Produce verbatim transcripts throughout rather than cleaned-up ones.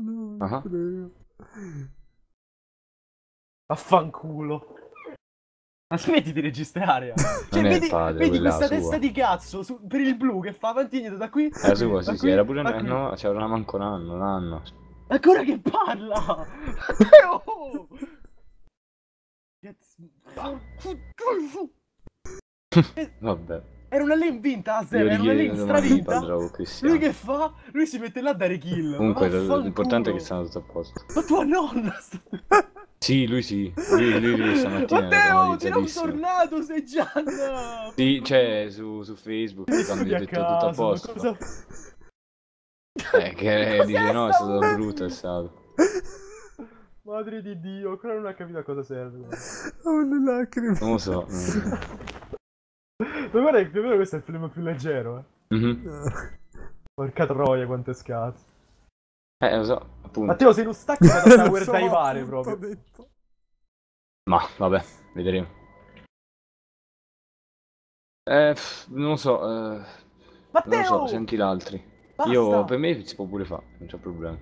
No, Ah. prego. Affanculo. Ma smetti di registrare. Cioè, Non è vedi, il padre, vedi quella questa sua. testa di cazzo su- per il blu che fa avanti e indietro da qui. Era sua, da sì, sì, qui, era pure da un... qui. No, c'era manco un anno, un anno. Ancora che parla! Matteo! Vabbè. Era una lane vinta a Io zero, era una lane richiedo domani stravinta. parlerò con Cristiano. Lui che fa? Lui si mette là a dare kill. Comunque Ma vaffanculo. l'importante è che stanno tutto a posto. Ma tua nonna sta... Sì, lui sì. Lui, lui, lui stamattina era Matteo, tira un traumatizzatissimo. tornado, sei Gianna! Sì, c'è su, su Facebook quando gli ho a detto tutto a caso, ma posto. cosa... Eh, che Cos'è dice no, è sta stato voce? brutto, è stato. Madre di Dio, ancora non ha capito a cosa serve. Ho le lacrime. Non lo so. mm. Ma guarda che più o meno questo è il film più leggero, eh. Mhm. No. Porca troia, quanto è scarso. Eh, lo so, appunto. Matteo, sei uno stacco da Lo Tower so, Daivare appunto, proprio. ho detto. Ma, vabbè, vedremo. Eh, pff, non lo so, eh, non Matteo! lo so, senti l'altri. Basta! Io, per me si può pure fare, non c'è problema.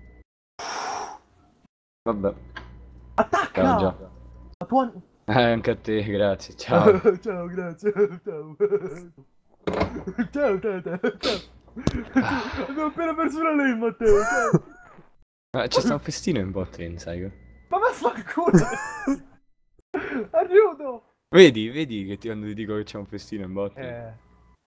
Vabbè, Attacca! ciao già. La tua... Eh, anche a te, grazie, ciao. Ciao, grazie. Ciao. Ciao, ciao, ciao, ciao. Abbiamo appena perso una lane, Matteo. Ciao. Ma c'è sta un festino in bot lane, sai? Ma vaffanculo! Aiuto! Vedi, vedi che ti, quando ti dico che c'è un festino in bot lane? Eh...